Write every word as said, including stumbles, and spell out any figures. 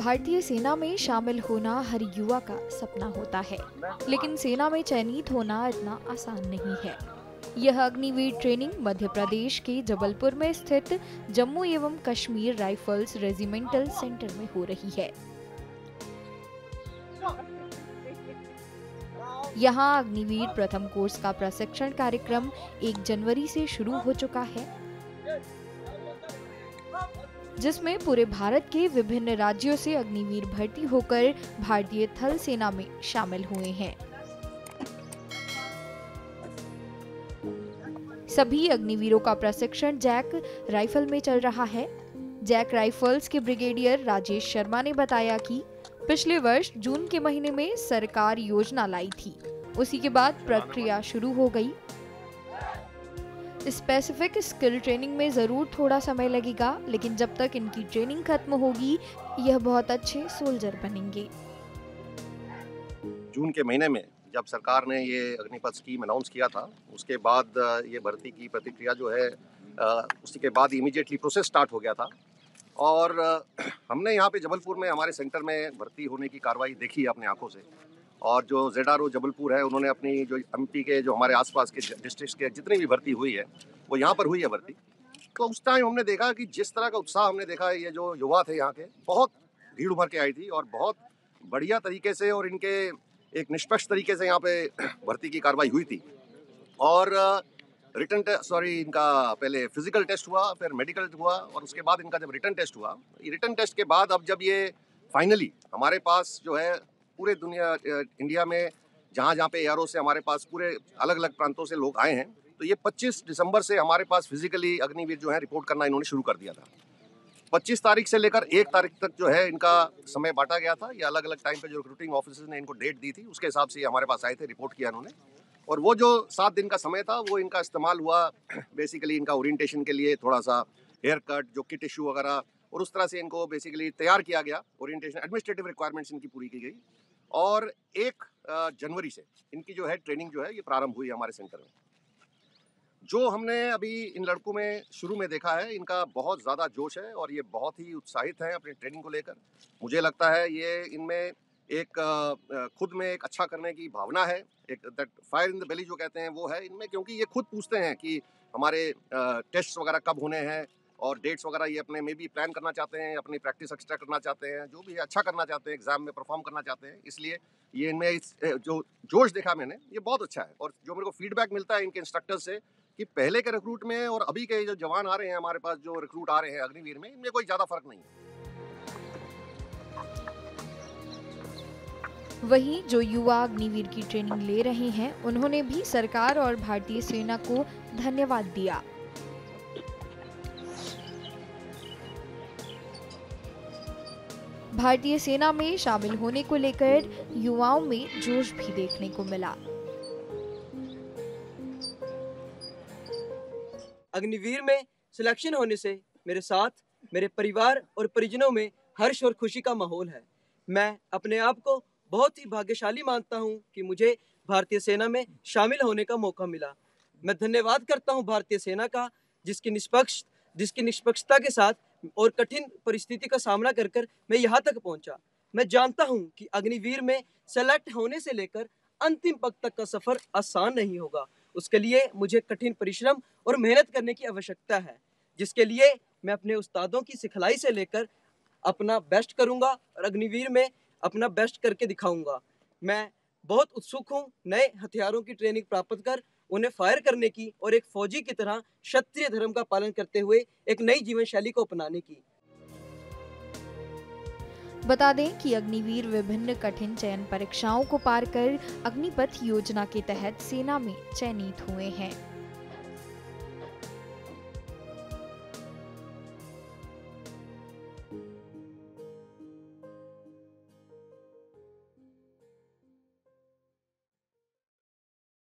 भारतीय सेना में शामिल होना हर युवा का सपना होता है, लेकिन सेना में चयनित होना इतना आसान नहीं है। यह अग्निवीर ट्रेनिंग मध्य प्रदेश के जबलपुर में स्थित जम्मू एवं कश्मीर राइफल्स रेजिमेंटल सेंटर में हो रही है। यहाँ अग्निवीर प्रथम कोर्स का प्रशिक्षण कार्यक्रम एक जनवरी से शुरू हो चुका है, जिसमें पूरे भारत के विभिन्न राज्यों से अग्निवीर भर्ती होकर भारतीय थल सेना में शामिल हुए हैं। सभी अग्निवीरों का प्रशिक्षण जैक राइफल में चल रहा है। जैक राइफल्स के ब्रिगेडियर राजेश शर्मा ने बताया कि पिछले वर्ष जून के महीने में सरकार योजना लाई थी, उसी के बाद प्रक्रिया शुरू हो गई। स्पेसिफिक स्किल ट्रेनिंग में जरूर थोड़ा समय लगेगा, लेकिन जब तक इनकी ट्रेनिंग खत्म होगी यह बहुत अच्छे सोल्जर बनेंगे। जून के महीने में जब सरकार ने ये अग्निपथ स्कीम अनाउंस किया था, उसके बाद ये भर्ती की प्रतिक्रिया जो है उसी के बाद इमीडिएटली प्रोसेस स्टार्ट हो गया था। और हमने यहाँ पे जबलपुर में हमारे सेंटर में भर्ती होने की कार्रवाई देखी अपने आंखों से। और जो जेडआरओ जबलपुर है, उन्होंने अपनी जो एमपी के जो हमारे आसपास के डिस्ट्रिक्ट्स के जितनी भी भर्ती हुई है वो यहाँ पर हुई है भर्ती। तो उस टाइम हमने देखा कि जिस तरह का उत्साह हमने देखा, ये जो युवा थे यहाँ के, बहुत भीड़ उमड़ के आई थी और बहुत बढ़िया तरीके से और इनके एक निष्पक्ष तरीके से यहाँ पे भर्ती की कार्रवाई हुई थी। और रिटर्न सॉरी इनका पहले फिजिकल टेस्ट हुआ, फिर मेडिकल हुआ, और उसके बाद इनका जब रिटर्न टेस्ट हुआ, रिटर्न टेस्ट के बाद अब जब ये फाइनली हमारे पास जो है पूरे दुनिया इंडिया में जहाँ जहाँ पे एआरओ से हमारे पास पूरे अलग अलग प्रांतों से लोग आए हैं, तो ये पच्चीस दिसंबर से हमारे पास फिजिकली अग्निवीर जो है रिपोर्ट करना इन्होंने शुरू कर दिया था। पच्चीस तारीख से लेकर एक तारीख तक जो है इनका समय बांटा गया था। ये अलग अलग टाइम पे जो रिक्रूटिंग ऑफिसर्स ने इनको डेट दी थी, उसके हिसाब से हमारे पास आए थे, रिपोर्ट किया इन्होंने। और वो जो सात दिन का समय था वो इनका इस्तेमाल हुआ बेसिकली इनका ओरिएंटेशन के लिए, थोड़ा सा हेयर कट, जो किट इशू वगैरह, और उस तरह से इनको बेसिकली तैयार किया गया। ओरिएंटेशन एडमिनिस्ट्रेटिव रिक्वायरमेंट्स इनकी पूरी की गई और एक जनवरी से इनकी जो है ट्रेनिंग जो है ये प्रारंभ हुई हमारे सेंटर में। जो हमने अभी इन लड़कों में शुरू में देखा है, इनका बहुत ज़्यादा जोश है और ये बहुत ही उत्साहित हैं अपनी ट्रेनिंग को लेकर। मुझे लगता है ये इनमें एक खुद में एक अच्छा करने की भावना है, एक that fire in the belly जो कहते हैं वो है इनमें, क्योंकि ये खुद पूछते हैं कि हमारे टेस्ट वगैरह कब होने हैं और डेट्स वगैरह ये अपने में भी प्लान करना चाहते हैं, अपनी प्रैक्टिस एक्स्ट्रा करना चाहते हैं, जो भी अच्छा करना चाहते हैं, एग्जाम में परफॉर्म करना चाहते हैं। इसलिए ये इनमें इस जो जोश देखा मैंने, ये बहुत अच्छा है। और जो मेरे को फीडबैक मिलता है इनके इंस्ट्रक्टर से कि पहले के रिक्रूट में और अभी के जो जवान आ रहे हैं हमारे पास, जो रिक्रूट आ रहे हैं अग्निवीर में, इनमें कोई ज़्यादा फर्क नहीं है। वहीं जो युवा अग्निवीर की ट्रेनिंग ले रहे हैं, उन्होंने भी सरकार और भारतीय सेना को धन्यवाद दिया। भारतीय सेना में शामिल होने को लेकर युवाओं में जोश भी देखने को मिला। अग्निवीर में सिलेक्शन होने से मेरे साथ मेरे परिवार और परिजनों में हर्ष और खुशी का माहौल है। मैं अपने आप को बहुत ही भाग्यशाली मानता हूं कि मुझे भारतीय सेना में शामिल होने का मौका मिला। मैं धन्यवाद करता हूं भारतीय सेना का, जिसकी निष्पक्ष जिसकी निष्पक्षता के साथ और कठिन परिस्थिति का सामना कर कर मैं यहाँ तक पहुँचा। मैं जानता हूँ कि अग्निवीर में सेलेक्ट होने से लेकर अंतिम पग तक का सफर आसान नहीं होगा। उसके लिए मुझे कठिन परिश्रम और मेहनत करने की आवश्यकता है, जिसके लिए मैं अपने उस्तादों की सिखलाई से लेकर अपना बेस्ट करूँगा और अग्निवीर में अपना बेस्ट करके दिखाऊंगा। मैं बहुत उत्सुक हूँ नए हथियारों की ट्रेनिंग प्राप्त कर उन्हें फायर करने की और एक फौजी की तरह क्षत्रिय धर्म का पालन करते हुए एक नई जीवन शैली को अपनाने की। बता दें कि अग्निवीर विभिन्न कठिन चयन परीक्षाओं को पार कर अग्निपथ योजना के तहत सेना में चयनित हुए हैं।